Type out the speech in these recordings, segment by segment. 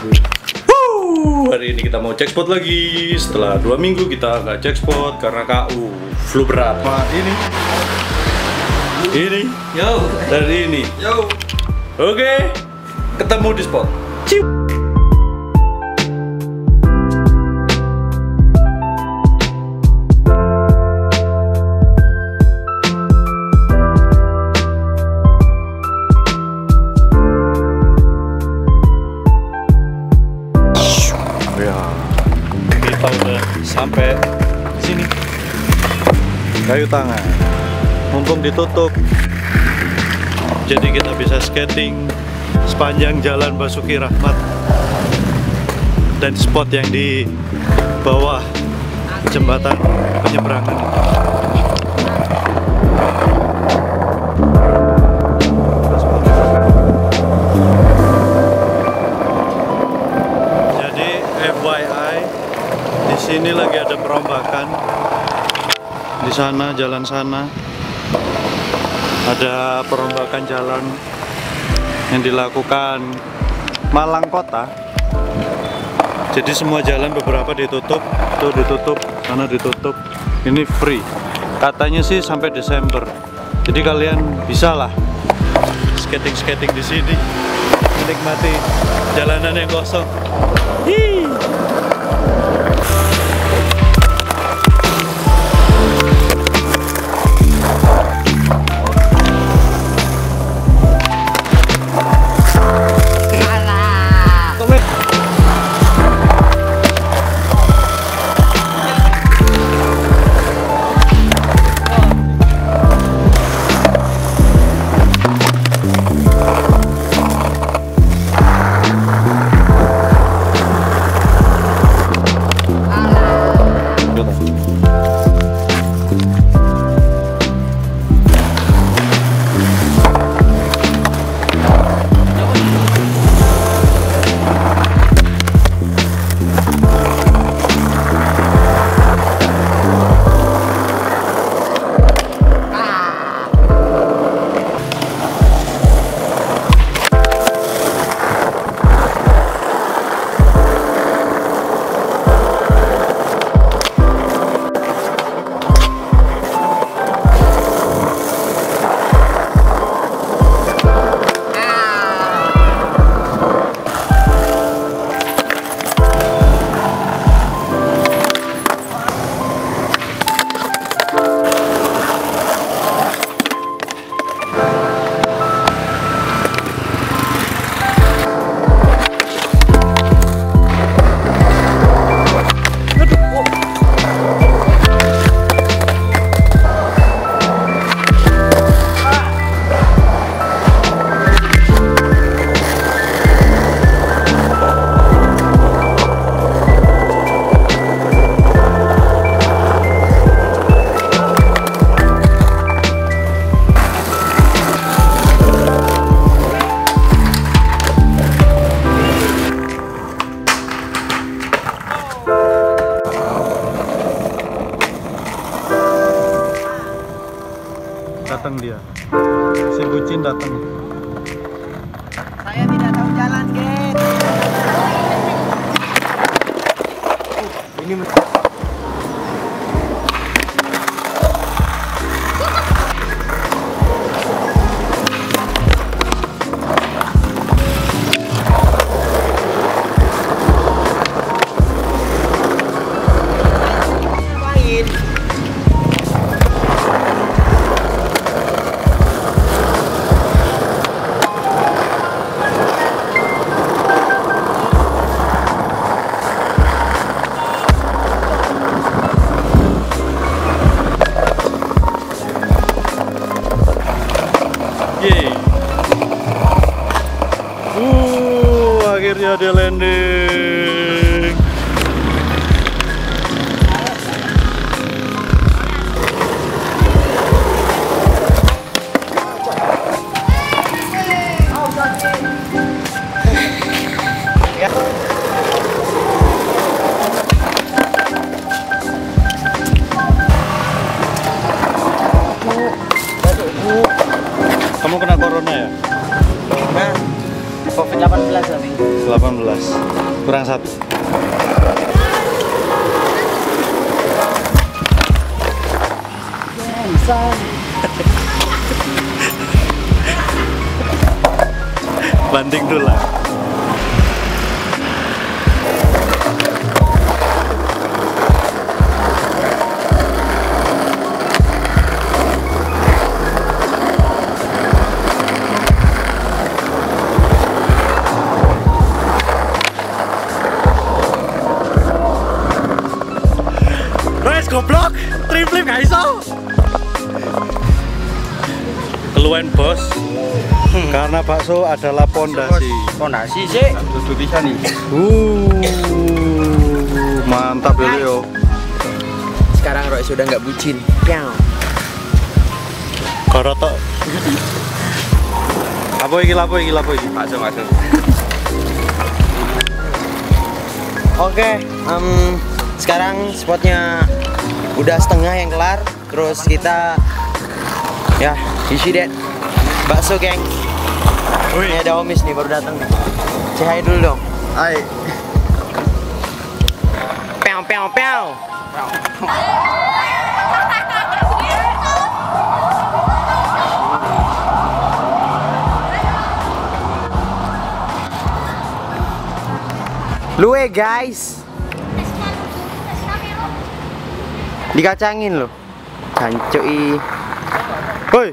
Hari ini kita mau cek spot lagi. Setelah 2 minggu kita nggak cek spot karena KU flu berat. Nah, ini, yo, dari ini, yo. Oke, ketemu di spot. Ciu. Kita udah sampai sini. Kayu tangan, mumpung ditutup, jadi kita bisa skating sepanjang jalan Basuki Rahmat dan spot yang di bawah jembatan penyeberangan. Jadi FYI, di sini lagi ada perombakan. Di sana, jalan sana, ada perombakan jalan yang dilakukan Malang Kota. Jadi semua jalan beberapa ditutup, tuh ditutup, sana ditutup. Ini free. Katanya sih sampai Desember. Jadi kalian bisa lah skating di sini, menikmati jalanan yang kosong. Hii. Datang dia, si bucin datang. Saya tidak tahu jalan, Gen. Ini akhirnya dia landing. Kamu kena corona ya? COVID-19 tapi. 18. awas. Kurang satu. Banting tulang. Wes goblok, triplik gak iso. Keluhan bos, karena bakso adalah pondasi. Pondasi sih. Dudu bisa nih. Mantap ya yo. Sekarang Roy sudah nggak bucin. Piau. Korotok. Apa iki? Masuk. Oke, sekarang spotnya udah setengah yang kelar. Terus kita ya isi deh bakso geng. Ini ada Omis nih baru datang nih. Say hi dulu dong. Hai. Pew. Luwe guys. Dikacangin loh. Jancui. Woi.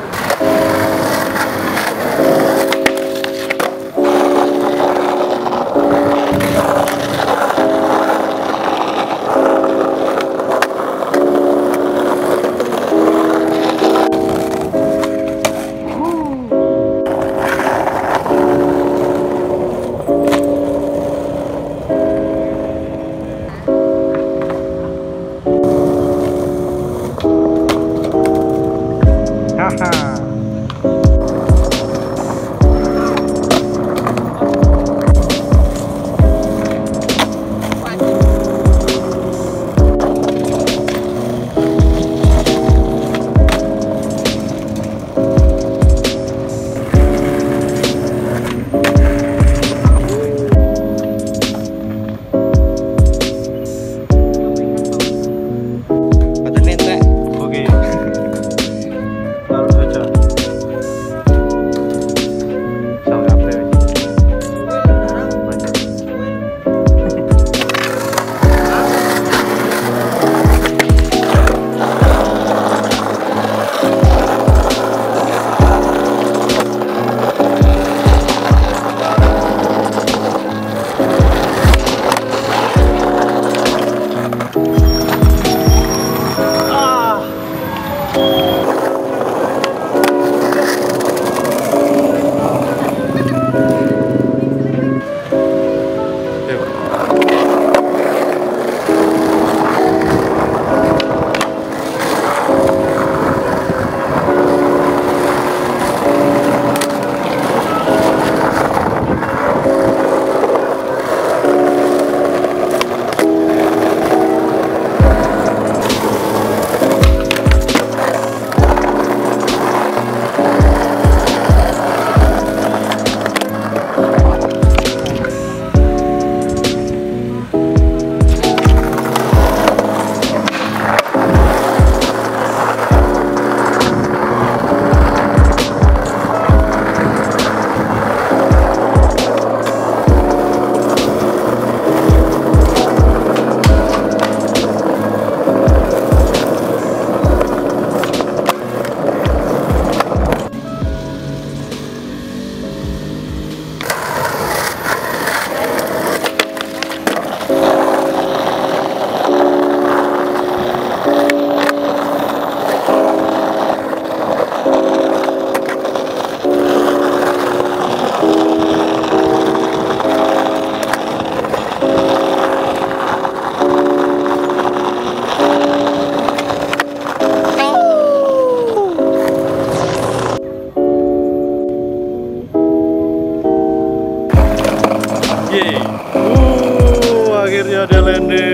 Akhirnya ada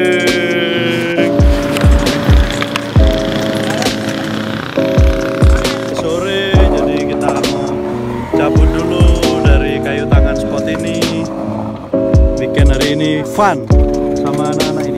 landing. Sore, jadi kita mau cabut dulu dari kayu tangan spot ini. weekend hari ini fun sama anak-anak